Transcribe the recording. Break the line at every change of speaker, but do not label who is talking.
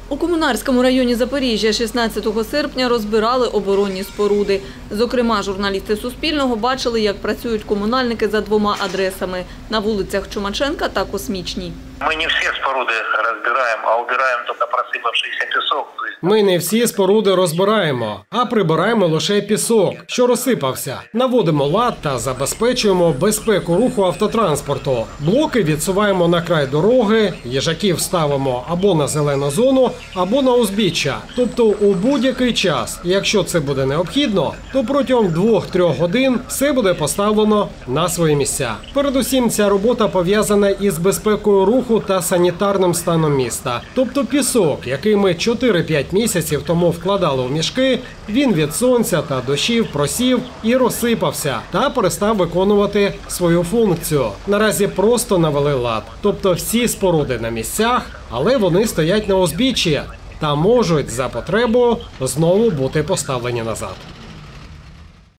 У Комунарському районі Запоріжжя 16 серпня розбирали оборонні споруди. Зокрема, журналісти Суспільного бачили, як працюють комунальники за двома адресами – на вулицях Чумаченка та Космічній.
Ми не всі споруди розбираємо, а убираємо тільки просипавшийся пісок.
Ми не всі споруди розбираємо, а прибираємо лише пісок, що розсипався. Наводимо лад та забезпечуємо безпеку руху автотранспорту. Блоки відсуваємо на край дороги, їжаків ставимо або на зелену зону, або на узбіччя. Тобто у будь-який час, якщо це буде необхідно, то протягом 2-3 годин все буде поставлено на свої місця. Передусім, ця робота пов'язана із безпекою руху та санітарним станом міста. Тобто пісок, який ми 4-5 місяців тому вкладали у мішки, він від сонця та дощів просів і розсипався та перестав виконувати свою функцію. Наразі просто навели лад. Тобто всі споруди на місцях, але вони стоять на узбіччі та можуть за потребою знову бути поставлені назад.